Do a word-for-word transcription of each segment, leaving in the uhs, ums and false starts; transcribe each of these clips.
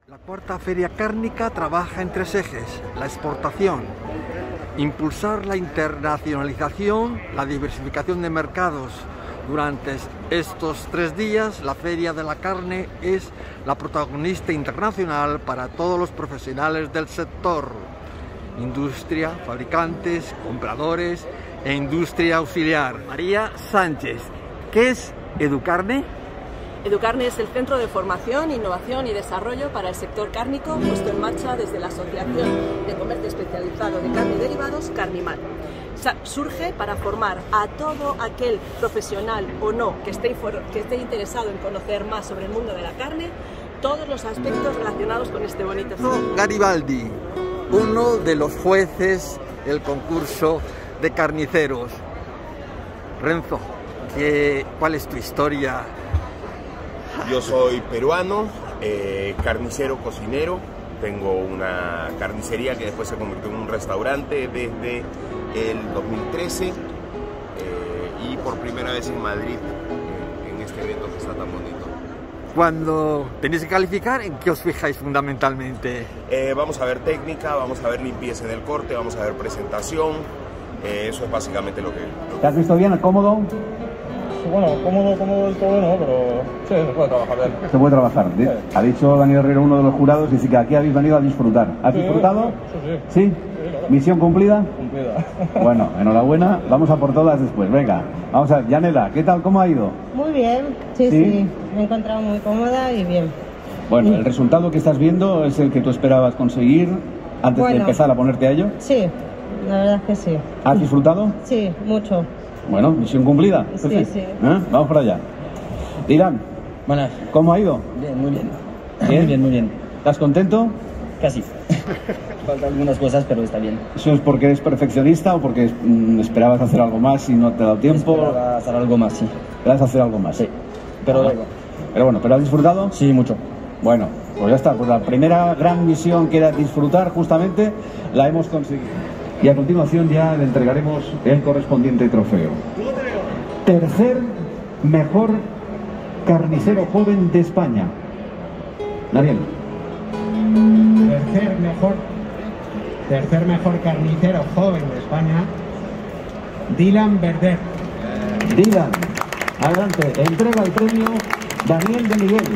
La cuarta feria cárnica trabaja en tres ejes: la exportación, impulsar la internacionalización, la diversificación de mercados. Durante estos tres días, la Feria de la Carne es la protagonista internacional para todos los profesionales del sector: industria, fabricantes, compradores e industria auxiliar. María Sánchez, ¿qué es Educarne? Educarne es el centro de formación, innovación y desarrollo para el sector cárnico puesto en marcha desde la Asociación de Comercio Especializado de Carne y Derivados, Carnimal. Surge para formar a todo aquel profesional o no que esté, que esté interesado en conocer más sobre el mundo de la carne, todos los aspectos relacionados con este bonito sector. Garibaldi, uno de los jueces del concurso de carniceros. Renzo, ¿qué, ¿cuál es tu historia? Yo soy peruano, eh, carnicero, cocinero. Tengo una carnicería que después se convirtió en un restaurante desde el dos mil trece eh, y por primera vez en Madrid eh, en este evento que está tan bonito. Cuando tenéis que calificar, ¿en qué os fijáis fundamentalmente? Eh, vamos a ver técnica, vamos a ver limpieza del corte, vamos a ver presentación. Eh, eso es básicamente lo que... ¿Te has visto bien? ¿Cómodo? Bueno, cómodo, cómodo del todo no, pero sí, se puede trabajar bien. Se puede trabajar. Sí. Ha dicho Daniel Herrero, uno de los jurados, y sí que aquí habéis venido a disfrutar. ¿Has sí, disfrutado? Sí, sí. ¿Sí? Sí, claro. ¿Misión cumplida? Cumplida. Bueno, enhorabuena. Vamos a por todas después. Venga, vamos a ver. Yanela, ¿qué tal? ¿Cómo ha ido? Muy bien. Sí, sí, sí. Me he encontrado muy cómoda y bien. Bueno, sí. ¿El resultado que estás viendo es el que tú esperabas conseguir antes bueno, de empezar a ponerte a ello? Sí, la verdad es que sí. ¿Has disfrutado? Sí, mucho. Bueno, misión cumplida. Sí, Perfecto. sí. ¿Eh? Vamos para allá. Dylan, Buenas. ¿cómo ha ido? Bien, muy bien. ¿Bien? Muy bien, muy bien. ¿Estás contento? Casi. Faltan algunas cosas, pero está bien. ¿Eso es porque eres perfeccionista o porque mm, esperabas hacer algo más y no te ha dado tiempo? Esperaba hacer algo más, sí. Esperabas hacer algo más. Sí. Pero Ah, luego. Pero bueno, ¿pero has disfrutado? Sí, mucho. Bueno, pues ya está. Pues la primera gran misión que era disfrutar, justamente, la hemos conseguido. Y a continuación ya le entregaremos el correspondiente trofeo. Tercer mejor carnicero joven de España. Daniel. Tercer mejor, tercer mejor carnicero joven de España, Dylan Verder. Dylan, adelante, entrega el premio Daniel de Miguel.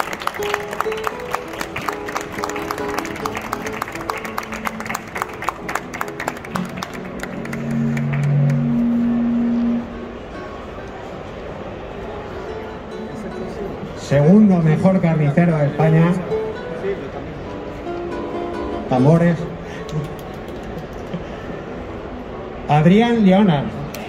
Segundo mejor carnicero de España, tambores, Adrián Leonard.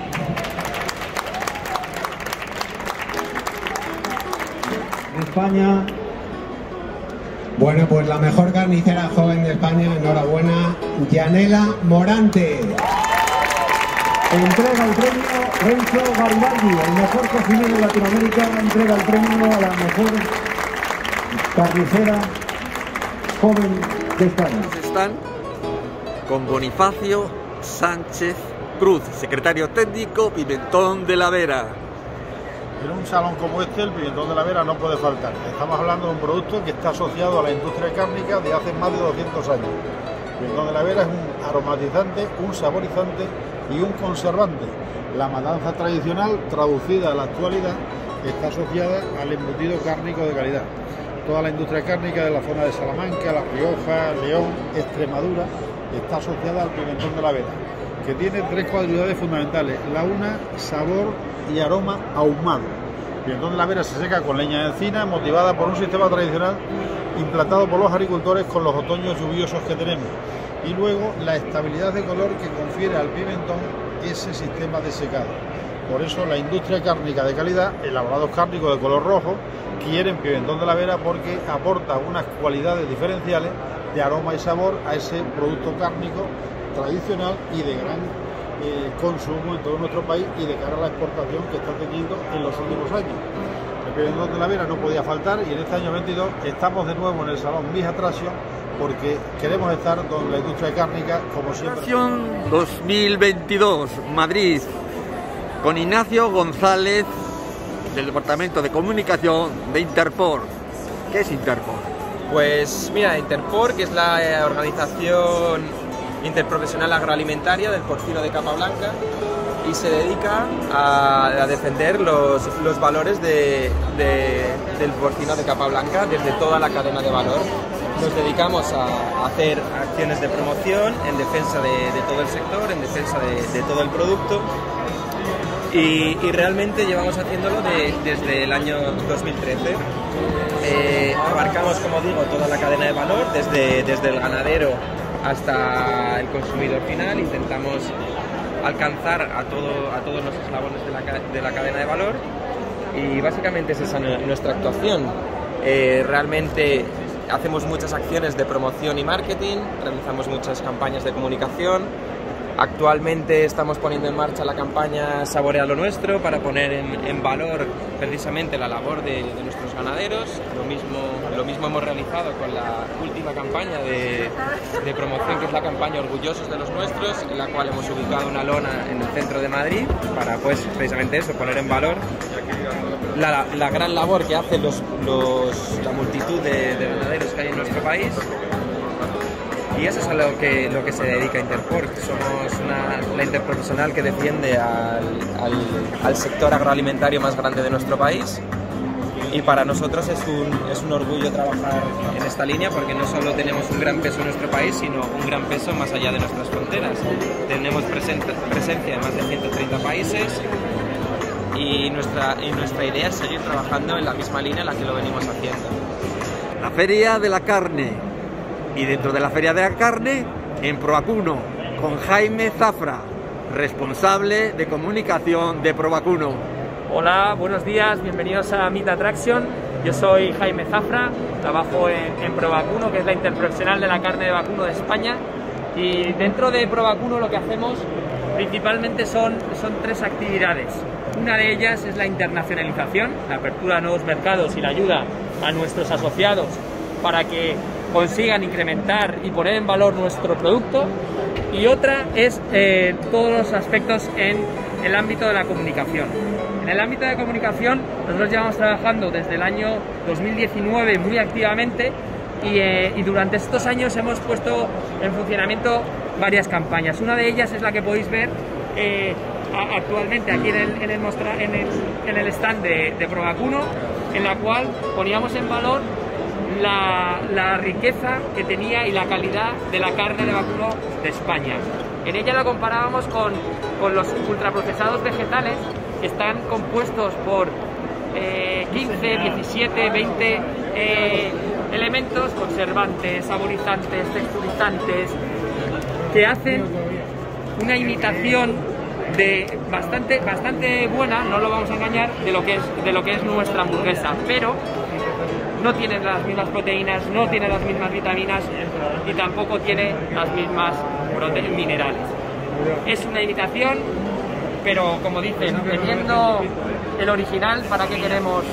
España. Bueno, pues la mejor carnicera joven de España, enhorabuena, Yanela Morante. Entrega el premio Renzo Garibaldi, el mejor cocinero de Latinoamérica, entrega el premio a la mejor carnicera joven de España. Están con Bonifacio Sánchez Cruz, secretario técnico, Pimentón de la Vera. En un salón como este, el pimentón de la Vera no puede faltar. Estamos hablando de un producto que está asociado a la industria cárnica de hace más de doscientos años. El pimentón de la Vera es un aromatizante, un saborizante y un conservante. La matanza tradicional, traducida a la actualidad, está asociada al embutido cárnico de calidad. Toda la industria cárnica de la zona de Salamanca, La Rioja, León, Extremadura, está asociada al pimentón de la Vera, que tiene tres cualidades fundamentales. La una, sabor y aroma ahumado. El pimentón de la Vera se seca con leña de encina, motivada por un sistema tradicional implantado por los agricultores con los otoños lluviosos que tenemos. Y luego la estabilidad de color que confiere al pimentón ese sistema de secado. Por eso la industria cárnica de calidad, elaborados cárnicos de color rojo, quieren pimentón de la Vera porque aporta unas cualidades diferenciales de aroma y sabor a ese producto cárnico tradicional y de gran eh, consumo en todo nuestro país y de cara a la exportación que está teniendo en los últimos años. El pimentón de la Vera no podía faltar y en este año veintidós estamos de nuevo en el Salón Miss Attraction porque queremos estar donde la industria cárnica, como siempre. dos mil veintidós, Madrid, con Ignacio González, del Departamento de Comunicación de Interfor. ¿Qué es Interfor? Pues mira, Interporc, que es la eh, organización interprofesional agroalimentaria del porcino de capa blanca, y se dedica a, a defender los, los valores de, de, del porcino de capa blanca desde toda la cadena de valor. Nos dedicamos a, a hacer acciones de promoción en defensa de, de todo el sector, en defensa de, de todo el producto. Y, y realmente llevamos haciéndolo de, desde el año dos mil trece. Eh, abarcamos, como digo, toda la cadena de valor, desde, desde el ganadero hasta el consumidor final. Intentamos alcanzar a, todo, a todos los eslabones de la, de la cadena de valor, y básicamente es esa nuestra actuación. Eh, realmente hacemos muchas acciones de promoción y marketing, realizamos muchas campañas de comunicación. Actualmente estamos poniendo en marcha la campaña Saborea lo Nuestro para poner en, en valor precisamente la labor de, de nuestros ganaderos. Lo mismo, lo mismo hemos realizado con la última campaña de, de promoción, que es la campaña Orgullosos de los Nuestros, en la cual hemos ubicado una lona en el centro de Madrid para, pues, precisamente eso, poner en valor la, la gran labor que hacen los, los, la multitud de, de ganaderos que hay en nuestro país. Y eso es a lo que, lo que se dedica Interporc. Somos una, la interprofesional que defiende al, al, al sector agroalimentario más grande de nuestro país, y para nosotros es un, es un orgullo trabajar en esta línea, porque no solo tenemos un gran peso en nuestro país, sino un gran peso más allá de nuestras fronteras. Tenemos present, presencia en más de ciento treinta países, y nuestra, y nuestra idea es seguir trabajando en la misma línea en la que lo venimos haciendo. La Feria de la Carne, y dentro de la Feria de la Carne, en Provacuno, con Jaime Zafra, responsable de comunicación de Provacuno. Hola, buenos días, bienvenidos a Meat Attraction. Yo soy Jaime Zafra, trabajo en, en Provacuno, que es la interprofesional de la carne de vacuno de España. Y dentro de Provacuno lo que hacemos principalmente son, son tres actividades. Una de ellas es la internacionalización, la apertura a nuevos mercados y la ayuda a nuestros asociados para que consigan incrementar y poner en valor nuestro producto. Y otra es eh, todos los aspectos en el ámbito de la comunicación. En el ámbito de comunicación nosotros llevamos trabajando desde el año dos mil diecinueve muy activamente, y, eh, y durante estos años hemos puesto en funcionamiento varias campañas. Una de ellas es la que podéis ver eh, actualmente aquí en el, en el, mostra, en el, en el stand de, de Provacuno, en la cual poníamos en valor La, la riqueza que tenía y la calidad de la carne de vacuno de España. En ella la comparábamos con, con los ultraprocesados vegetales, que están compuestos por eh, quince, diecisiete, veinte eh, elementos, conservantes, saborizantes, texturizantes, que hacen una imitación de bastante, bastante buena, no lo vamos a engañar, de lo que es, de lo que es nuestra hamburguesa, pero no tiene las mismas proteínas, no tiene las mismas vitaminas y tampoco tiene las mismas minerales. Es una imitación, pero como dicen, teniendo el original, ¿para qué queremos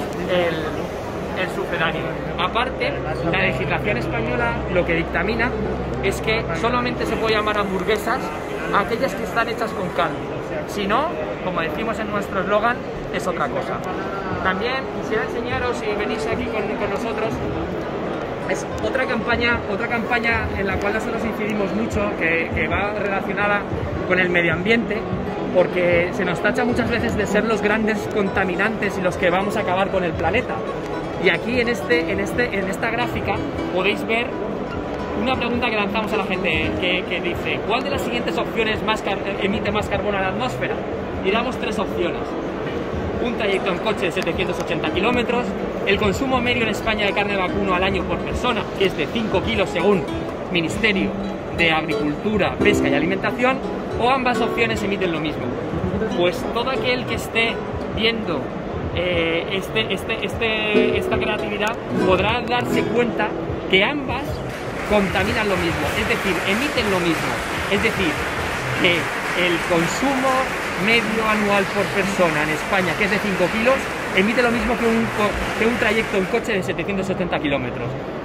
el, el sucedáneo? Aparte, la legislación española lo que dictamina es que solamente se puede llamar hamburguesas a aquellas que están hechas con carne. Si no, como decimos en nuestro eslogan, es otra cosa. También quisiera enseñaros, si venís aquí con, con nosotros, es otra campaña, otra campaña en la cual nosotros incidimos mucho, que, que va relacionada con el medio ambiente, porque se nos tacha muchas veces de ser los grandes contaminantes y los que vamos a acabar con el planeta. Y aquí en, este, en, este, en esta gráfica podéis ver una pregunta que lanzamos a la gente, que, que dice: ¿cuál de las siguientes opciones más emite más carbono a la atmósfera? Y damos tres opciones. Un trayecto en coche de setecientos ochenta kilómetros, el consumo medio en España de carne de vacuno al año por persona, que es de cinco kilos según Ministerio de Agricultura, Pesca y Alimentación, o ambas opciones emiten lo mismo. Pues todo aquel que esté viendo eh, este, este, este, esta creatividad podrá darse cuenta que ambas contaminan lo mismo, es decir, emiten lo mismo. Es decir, que el consumo medio anual por persona en España, que es de cinco kilos, emite lo mismo que un, que un trayecto en coche de setecientos setenta kilómetros.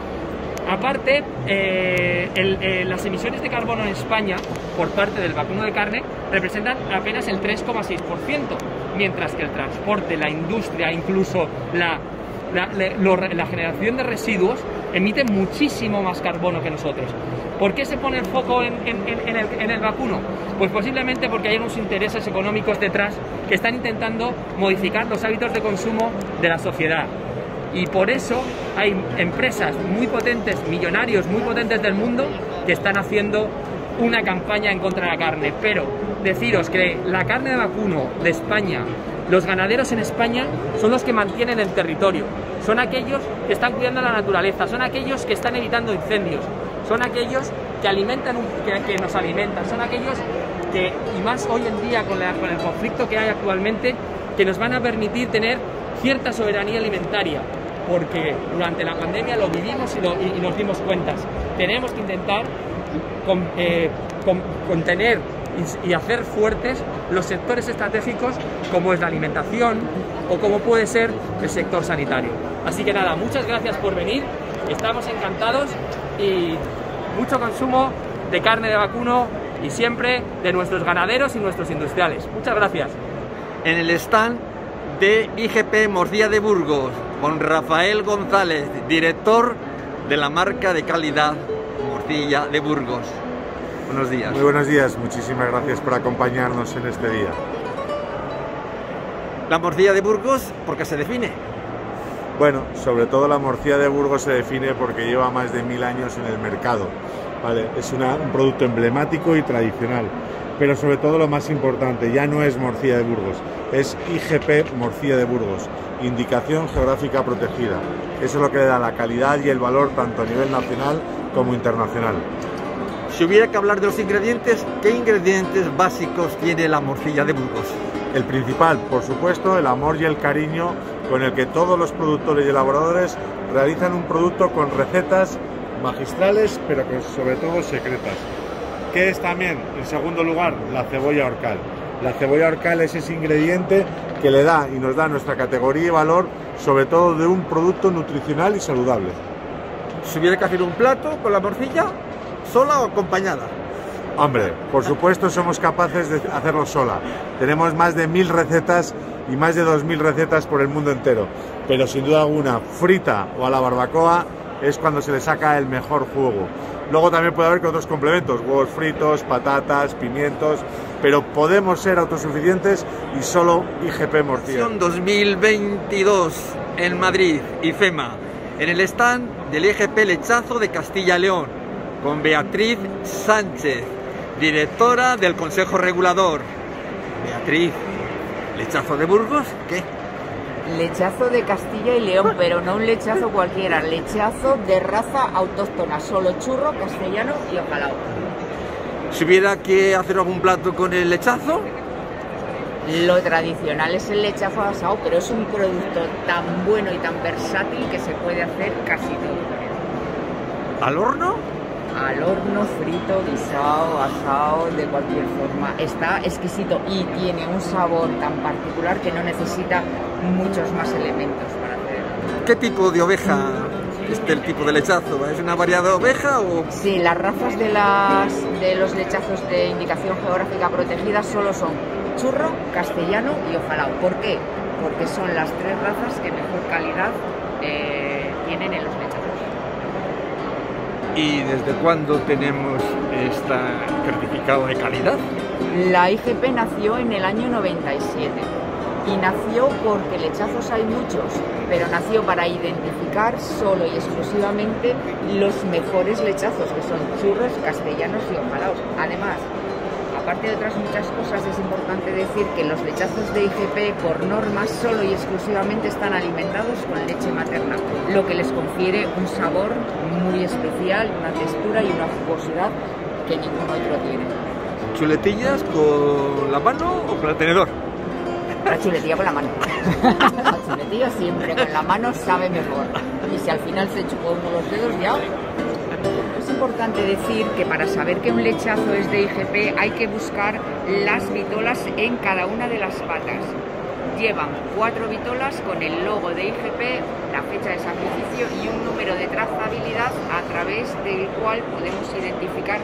Aparte, eh, el, eh, las emisiones de carbono en España por parte del vacuno de carne representan apenas el tres coma seis por ciento, mientras que el transporte, la industria, incluso la, la, la, la generación de residuos emite muchísimo más carbono que nosotros. ¿Por qué se pone el foco en, en, en, el, en el vacuno? Pues posiblemente porque hay unos intereses económicos detrás que están intentando modificar los hábitos de consumo de la sociedad. Y por eso hay empresas muy potentes, millonarios muy potentes del mundo, que están haciendo una campaña en contra de la carne. Pero deciros que la carne de vacuno de España, los ganaderos en España son los que mantienen el territorio, son aquellos que están cuidando la naturaleza, son aquellos que están evitando incendios, son aquellos que alimentan, un, que, que nos alimentan, son aquellos que, y más hoy en día con, la, con el conflicto que hay actualmente, que nos van a permitir tener cierta soberanía alimentaria, porque durante la pandemia lo vivimos y, lo, y, y nos dimos cuentas. Tenemos que intentar con, eh, con, contener y, y hacer fuertes los sectores estratégicos como es la alimentación o como puede ser el sector sanitario. Así que nada, muchas gracias por venir, estamos encantados y mucho consumo de carne de vacuno y siempre de nuestros ganaderos y nuestros industriales. Muchas gracias. En el stand de I G P Morcilla de Burgos, con Rafael González, director de la marca de calidad Morcilla de Burgos. Buenos días. Muy buenos días, muchísimas gracias por acompañarnos en este día. La morcilla de Burgos, ¿por qué se define? Bueno, sobre todo la morcilla de Burgos se define porque lleva más de mil años en el mercado, ¿vale? Es una, un producto emblemático y tradicional, pero sobre todo lo más importante, ya no es morcilla de Burgos, es I G P Morcilla de Burgos, Indicación Geográfica Protegida. Eso es lo que le da la calidad y el valor tanto a nivel nacional como internacional. Si hubiera que hablar de los ingredientes, ¿qué ingredientes básicos tiene la morcilla de Burgos? El principal, por supuesto, el amor y el cariño con el que todos los productores y elaboradores realizan un producto con recetas magistrales, pero que sobre todo secretas. ¿Qué es también, en segundo lugar, la cebolla horcal? La cebolla horcal es ese ingrediente que le da y nos da nuestra categoría y valor, sobre todo de un producto nutricional y saludable. Si hubiera que hacer un plato con la morcilla, ¿sola o acompañada? Hombre, por supuesto somos capaces de hacerlo sola. Tenemos más de mil recetas y más de dos mil recetas por el mundo entero. Pero sin duda alguna, frita o a la barbacoa es cuando se le saca el mejor jugo. Luego también puede haber con otros complementos, huevos fritos, patatas, pimientos, pero podemos ser autosuficientes y solo I G P Morcilla. dos mil veintidós en Madrid, IFEMA, en el stand del I G P Lechazo de Castilla y León, con Beatriz Sánchez, directora del Consejo Regulador. Beatriz, ¿lechazo de Burgos? ¿Qué? Lechazo de Castilla y León, pero no un lechazo cualquiera, lechazo de raza autóctona, solo churro, castellano y ojalá. Si hubiera que hacer algún plato con el lechazo, lo tradicional es el lechazo asado, pero es un producto tan bueno y tan versátil que se puede hacer casi todo. ¿Al horno? Al horno, frito, guisado, asado, de cualquier forma. Está exquisito y tiene un sabor tan particular que no necesita muchos más elementos para hacerlo. ¿Qué tipo de oveja es el tipo de lechazo? ¿Es una variedad de oveja o...? Sí, las razas de, las, de los lechazos de indicación geográfica protegida solo son churro, castellano y ojalá. ¿Por qué? Porque son las tres razas que mejor calidad eh, tienen en los lechazos. ¿Y desde cuándo tenemos este certificado de calidad? La I G P nació en el año noventa y siete y nació porque lechazos hay muchos, pero nació para identificar solo y exclusivamente los mejores lechazos, que son churros, castellanos y ojalaos. Además, aparte de otras muchas cosas, es importante decir que los lechazos de I G P por norma solo y exclusivamente están alimentados con leche materna, lo que les confiere un sabor muy especial, una textura y una jugosidad que ningún otro tiene. ¿Chuletillas con la mano o con el tenedor? La chuletilla con la mano. La chuletilla siempre con la mano sabe mejor. Y si al final se chupó uno los dedos, ya... Es importante decir que para saber que un lechazo es de I G P hay que buscar las vitolas en cada una de las patas. Llevan cuatro vitolas con el logo de I G P, la fecha de sacrificio y un número de trazabilidad a través del cual podemos identificar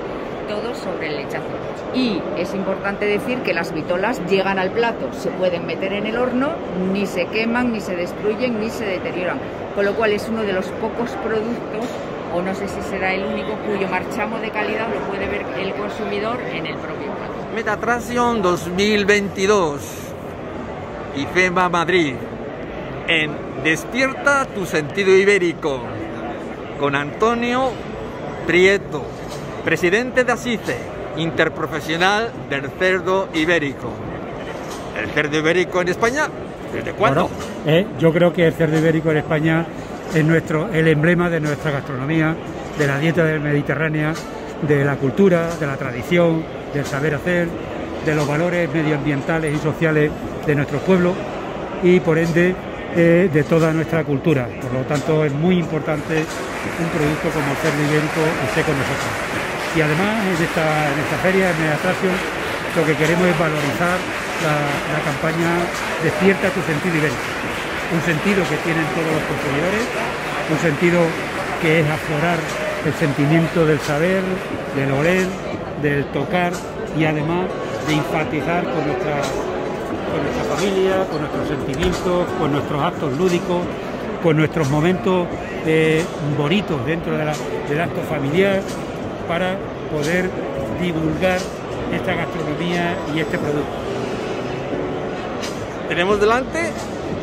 todo sobre el lechazo. Y es importante decir que las vitolas llegan al plato, se pueden meter en el horno, ni se queman, ni se destruyen, ni se deterioran. Con lo cual es uno de los pocos productos, o no sé si será el único, cuyo marchamo de calidad lo puede ver el consumidor en el propio plato. MetaTraction dos mil veintidós, IFEMA Madrid, en Despierta tu sentido ibérico, con Antonio Prieto, presidente de ASICE, interprofesional del cerdo ibérico. ¿El cerdo ibérico en España? ¿Desde cuándo? Bueno, eh, yo creo que el cerdo ibérico en España es nuestro, el emblema de nuestra gastronomía, de la dieta del Mediterránea, de la cultura, de la tradición, del saber hacer, de los valores medioambientales y sociales de nuestro pueblo y por ende eh, de toda nuestra cultura. Por lo tanto es muy importante un producto como el cerdo ibérico esté con nosotros. Y además en esta, en esta feria, en MetaTraction, lo que queremos es valorizar la, la campaña Despierta tu sentido ibérico. Un sentido que tienen todos los consumidores, un sentido que es aflorar el sentimiento del saber, del oler, del tocar y además de enfatizar con nuestra, con nuestra familia, con nuestros sentimientos, con nuestros actos lúdicos, con nuestros momentos eh, bonitos dentro de la, del acto familiar para poder divulgar esta gastronomía y este producto. Tenemos delante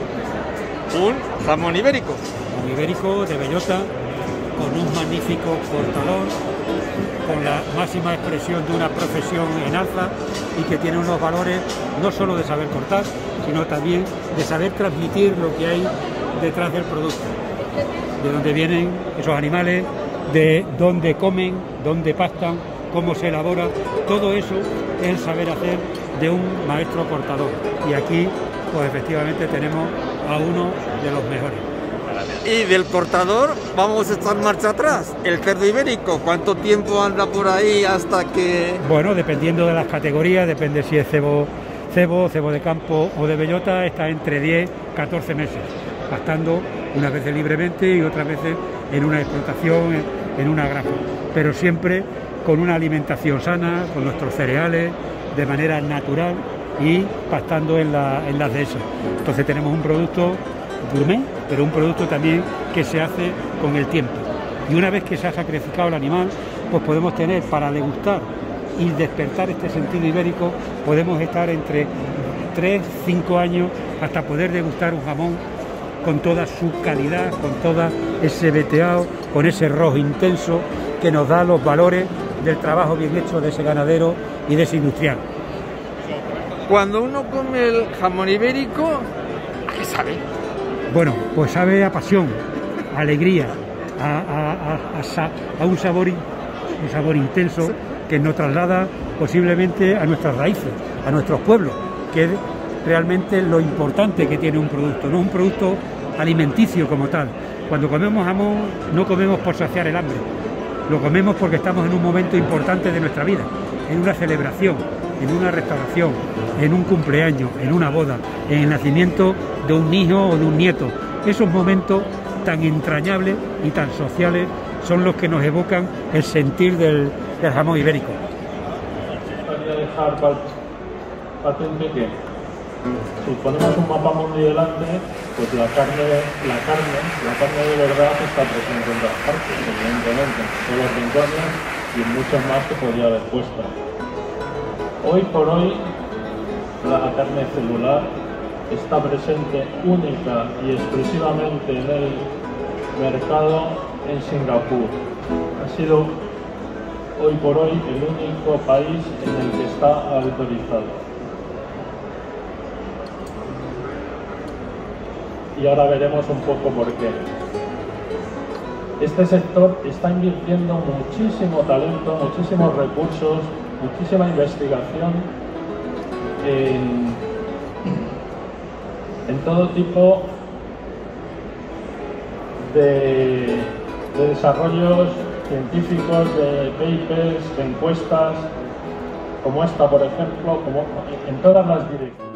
un jamón ibérico. Un ibérico de bellota, con un magnífico cortador, con la máxima expresión de una profesión en alza y que tiene unos valores no solo de saber cortar, sino también de saber transmitir lo que hay detrás del producto, de dónde vienen esos animales, de dónde comen, dónde pastan, cómo se elabora. Todo eso es el saber hacer de un maestro cortador y aquí pues efectivamente tenemos a uno de los mejores. Y del cortador vamos a estar marcha atrás. El cerdo ibérico, ¿cuánto tiempo anda por ahí hasta que...? Bueno, dependiendo de las categorías, depende si es cebo, cebo, cebo de campo o de bellota, está entre diez a catorce meses, pastando unas veces libremente y otras veces en una explotación, en, en una granja, pero siempre con una alimentación sana, con nuestros cereales, de manera natural y pastando en, la, en las dehesas. Entonces tenemos un producto gourmet, pero un producto también que se hace con el tiempo. Y una vez que se ha sacrificado el animal, pues podemos tener para degustar y despertar este sentido ibérico, podemos estar entre tres, cinco años hasta poder degustar un jamón con toda su calidad, con todo ese veteado, con ese rojo intenso que nos da los valores del trabajo bien hecho de ese ganadero y de ese industrial. Cuando uno come el jamón ibérico, ¿a qué sabe? Bueno, pues sabe a pasión, a alegría, a, a, a, a, a un sabor, un sabor intenso que nos traslada posiblemente a nuestras raíces, a nuestros pueblos, que es realmente lo importante que tiene un producto, no un producto alimenticio como tal. Cuando comemos jamón no comemos por saciar el hambre, lo comemos porque estamos en un momento importante de nuestra vida, en una celebración, en una restauración, en un cumpleaños, en una boda, en el nacimiento de un hijo o de un nieto. Esos momentos tan entrañables y tan sociales son los que nos evocan el sentir del, del jamón ibérico. Me gustaría dejar patente que si ponemos un mapa mundi delante, pues la carne, la carne, la carne de verdad está presente en todas partes, evidentemente, en todos los rincones y en muchos más que podría haber puesto. Hoy por hoy la carne celular está presente única y exclusivamente en el mercado en Singapur. Ha sido hoy por hoy el único país en el que está autorizado. Y ahora veremos un poco por qué. Este sector está invirtiendo muchísimo talento, muchísimos recursos, muchísima investigación en, en todo tipo de, de desarrollos científicos, de papers, de encuestas, como esta, por ejemplo, como en todas las direcciones.